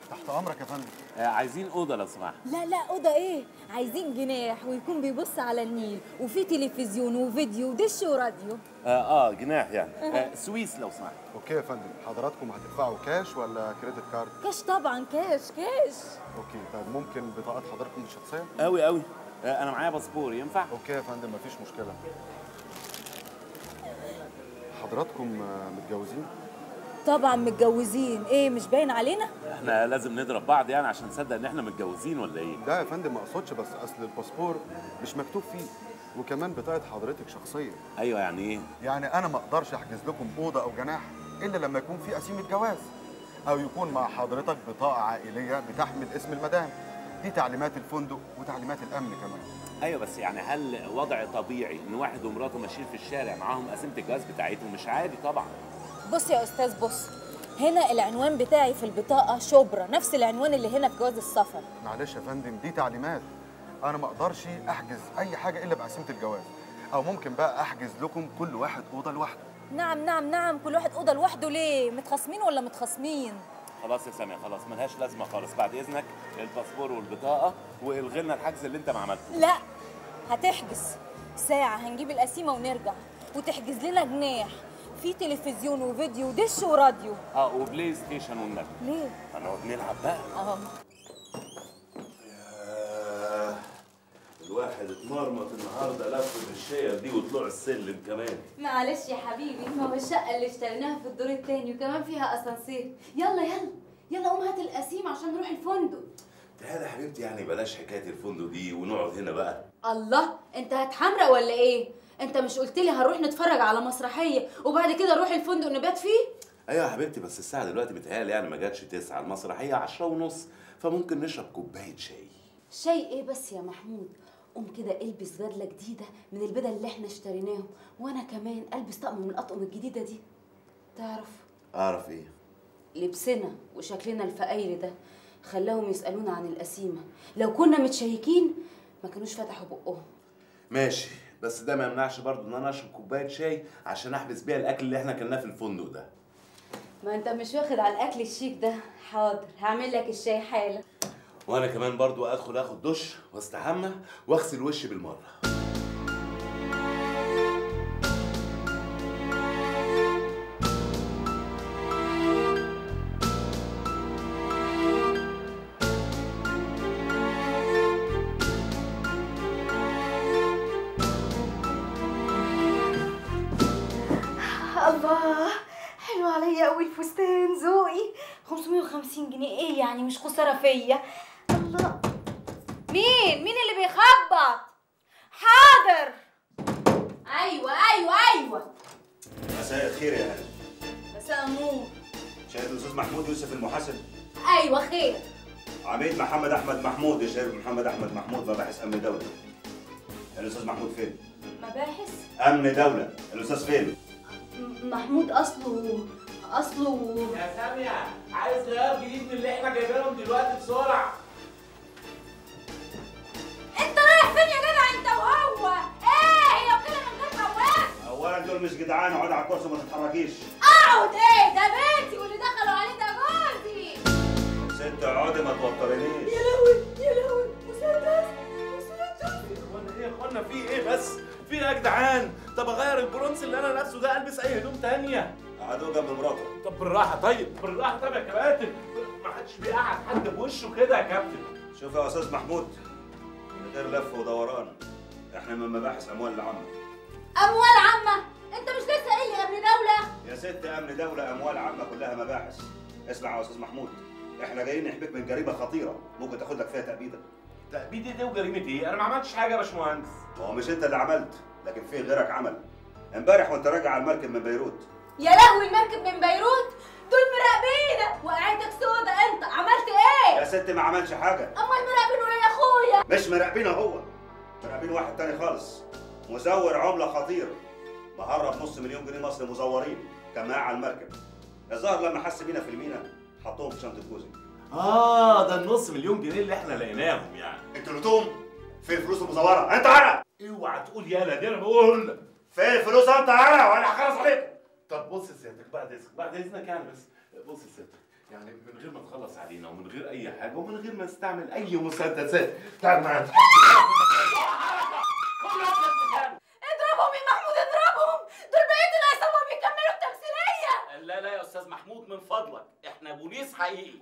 تحت امرك يا فندم. عايزين اوضه لو سمحت. لا اوضه ايه، عايزين جناح ويكون بيبص على النيل وفي تلفزيون وفيديو ودش وراديو. جناح يعني. سويس لو سمحت. اوكي يا فندم، حضراتكم هتدفعوا كاش ولا كريدت كارد؟ كاش طبعا، كاش. اوكي طيب ممكن بطاقه حضراتكم الشخصيه؟ قوي. انا معايا باسبور، ينفع؟ اوكي يا فندم مفيش مشكله. حضراتكم متجوزين؟ طبعا متجوزين، ايه مش باين علينا؟ احنا لازم نضرب بعض يعني عشان نصدق ان احنا متجوزين ولا ايه؟ لا يا فندم ما اقصدش، بس اصل الباسبور مش مكتوب فيه، وكمان بطاقه حضرتك شخصيه. ايوه يعني ايه؟ يعني انا ما اقدرش احجز لكم اوضه او جناح الا لما يكون في قسيمه جواز، او يكون مع حضرتك بطاقه عائليه بتحمل اسم المدام. دي تعليمات الفندق وتعليمات الامن كمان. ايوه بس يعني هل وضع طبيعي ان واحد ومراته ماشيين في الشارع معاهم قسيمه الجواز بتاعتهم؟ مش عادي طبعا. بص يا استاذ، بص هنا العنوان بتاعي في البطاقه شبرا، نفس العنوان اللي هنا في جواز السفر. معلش يا فندم دي تعليمات، انا ما اقدرش احجز اي حاجه الا بقسيمه الجواز، او ممكن بقى احجز لكم كل واحد اوضه لوحده. نعم، كل واحد اوضه لوحده. ليه متخاصمين ولا متخاصمين؟ خلاص يا سامي، خلاص ملهاش لازمه خالص. بعد اذنك الباسبور والبطاقه، والغي لنا الحجز اللي انت ما عملته. لا هتحجز ساعه، هنجيب القسيمه ونرجع، وتحجز لنا جناح في تلفزيون وفيديو ودش وراديو. وبلاي ستيشن والنبي. ليه؟ هنقعد نلعب بقى. الواحد اتمرمط النهارده لف بالشية دي وطلوع السلم كمان. معلش يا حبيبي، ما هو الشقة اللي اشتريناها في الدور التاني وكمان فيها اسانسير. يلا قوم هات القسيم عشان نروح الفندق. تعالى يا حبيبتي، يعني بلاش حكاية الفندق دي ونقعد هنا بقى. الله، انت هتحمرق ولا ايه؟ انت مش قلت لي هنروح نتفرج على مسرحية وبعد كده نروح الفندق نبات فيه؟ ايوه يا حبيبتي، بس الساعة دلوقتي متهيألي يعني ما جاتش 9، المسرحية 10:30، فممكن نشرب كوباية شاي. شاي ايه بس يا محمود؟ قوم كده البس بدله جديده من البدل اللي احنا اشتريناهم، وانا كمان البس طقم من الاطقم الجديده دي. اعرف ايه؟ لبسنا وشكلنا الفقير ده خلاهم يسالونا عن القسيمه، لو كنا متشيكين ما كانوش فتحوا بقهم. ماشي، بس ده ما يمنعش برضه ان انا اشرب كوبايه شاي عشان احبس بيها الاكل اللي احنا كلناه في الفندق ده. ما انت مش واخد على الاكل الشيك ده. حاضر، هعمل لك الشاي حالا. وانا كمان برضه ادخل اخد دش واستحمى واغسل وشي بالمره. الله، حلو عليا قوي الفستان، ذوقي. 550 جنيه ايه يعني، مش خساره فيا. الله، مين اللي بيخبط؟ حاضر. ايوه. مساء الخير يا هلا. مساء النور. شايف الاستاذ محمود يوسف المحاسب؟ ايوه خير. عميد محمد احمد محمود يا شايف محمد احمد محمود، مباحث امن دوله. الاستاذ محمود فين؟ مباحث امن دوله، الاستاذ فين؟ محمود اصله يا سامية، عايز غيار جديد من اللي احنا جايبينهم دلوقتي بسرعه. انت رايح فين يا جدع انت وهو؟ ايه هي كده من غير مواد؟ اولا دول مش جدعان، اقعد على الكرسي وما تتحركيش. اقعد ايه؟ ده بيتي واللي دخلوا عليه ده جوزي. ست اقعدي ما توترنيش. يا لهوي مسدس. ايه يا اخوانا، في ايه بس؟ في ايه يا جدعان؟ طب اغير البرونز اللي انا لابسه ده، البس اي هدوم تانية. قعدوا جنب مراته. طب بالراحه، بالراحه يا كباتن، ما حدش بيقعد حد بوشه كده يا كابتن. شوف يا استاذ محمود، من غير لف ودوران، احنا من مباحث اموال العامه. اموال عامه؟ انت مش لسه قايل لي امن دوله؟ يا ست امن دوله اموال عامه كلها مباحث. اسمع يا استاذ محمود، احنا جايين نحميك من جريمه خطيره ممكن تاخد لك فيها تأبيده. تأبيدة ايه وجريمه ايه؟ انا ما عملتش حاجه يا باشمهندس. ما هو مش انت اللي عملت، لكن في غيرك عمل. امبارح وانت راجع على المركب من بيروت. يا لهوي، المركب من بيروت؟ دول مراقبينك، وقعتك سودا. انت عملت ايه؟ يا ست ما عملش حاجه. امال مراقبينه ايه يا اخويا؟ مش مراقبينه هو، مراقبين واحد تاني خالص، مزور عمله خطير، مهرب نص مليون جنيه مصري مزورين، كان معاه على المركب. الظاهر لما حس بينا في المينا حطوهم في شنطه جوزي. ده النص مليون جنيه اللي احنا لقيناهم يعني. انتوا لقيتوهم؟ فين الفلوس المزوره؟ انت انا. اوعى تقول يالا، دي انا بقول لك. فين الفلوس؟ انت انا وانا هخلص عليكم. طب بص سيادتك، بعد اذنك يعني، بس بص سيادتك، يعني من غير ما تخلص علينا ومن غير اي حاجه ومن غير ما نستعمل اي مسدسات. تعال معانا. اضربهم يا محمود اضربهم، دول بقيه العصابه بيكملوا التمثيليه. لا لا يا استاذ محمود من فضلك، احنا بوليس حقيقي.